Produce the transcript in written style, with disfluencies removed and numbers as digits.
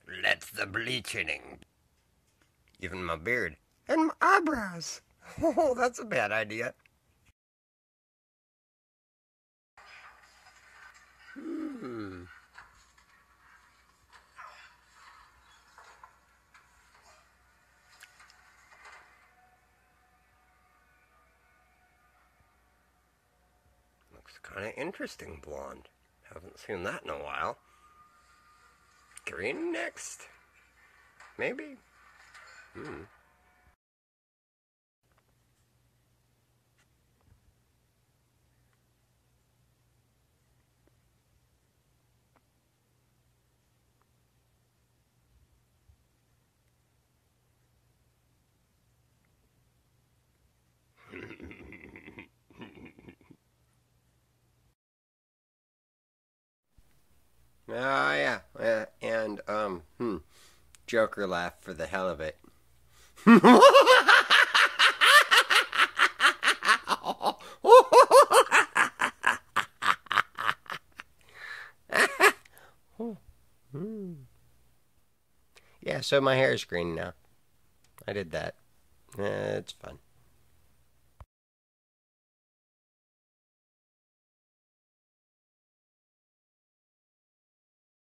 Let's the bleaching. Even my beard. And my eyebrows. Oh, that's a bad idea. Hmm. Looks kind of interesting, blonde. Haven't seen that in a while. Green next? Maybe? Hmm. Ah, yeah. And, Joker laugh for the hell of it. Yeah, so my hair is green now. I did that. It's fun.